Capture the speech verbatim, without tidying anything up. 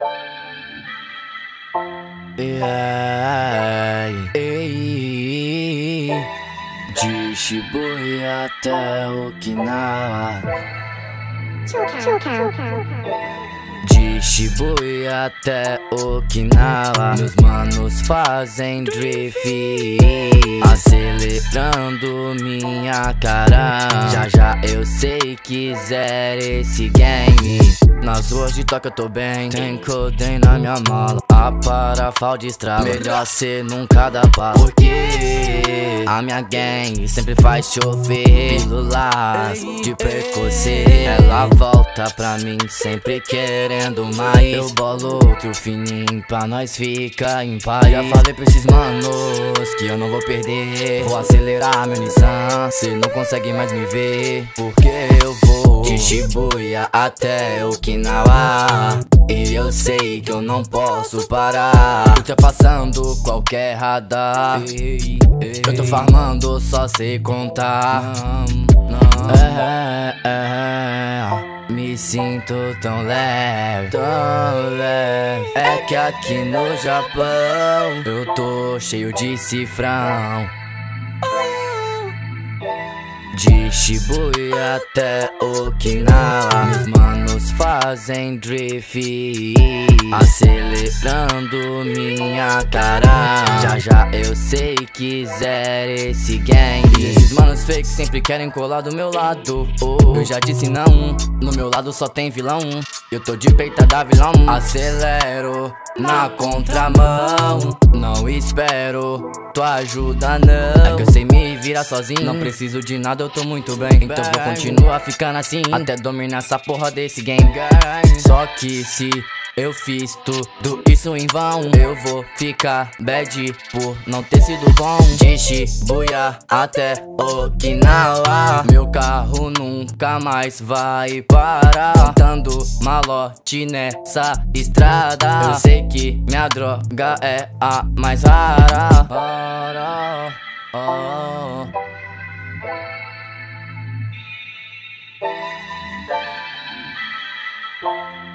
Yeah, ei, de Shibuya até Okinawa, de Shibuya até Okinawa, meus manos fazem drift, acelerando minha cara. Já já eu sei que zero esse game. Nas ruas de Tóquio eu tô bem, tem codeine na minha mala, a parafalda estrala, melhor cê nunca dá bala, porque a minha gang sempre faz chover pílulas de precoce. Ela volta pra mim sempre querendo mais, eu bolo outro fininho pra nós ficar em paz. Já falei pra esses manos que eu não vou perder, vou acelerar meu Nissan, cê não consegue mais me ver, porque eu vou de Shibuya até Okinawa, e eu sei que eu não posso parar, ultrapassando qualquer radar. Eu tô farmando, só sei contar. É, é, é, me sinto tão leve, tão leve. É que aqui no Japão eu tô cheio de cifrão. De Shibuya até Okinawa, meus manos fazem drift, acelerando minha cara. Já já eu sei que zero esse gang. Esses manos fake sempre querem colar do meu lado. Oh, eu já disse não, no meu lado só tem vilão. Eu tô de peita da vilão, acelero na contramão, não espero tua ajuda não. É que eu sei me virar sozinho, não preciso de nada, eu tô muito bem. Então vou continuar ficando assim, até dominar essa porra desse game. Só que se eu fiz tudo isso em vão, eu vou ficar bad por não ter sido bom. De Shibuya até Okinawa, meu carro nunca mais vai parar, cantando malote nessa estrada. Eu sei que minha droga é a mais rara. Oh, oh, oh.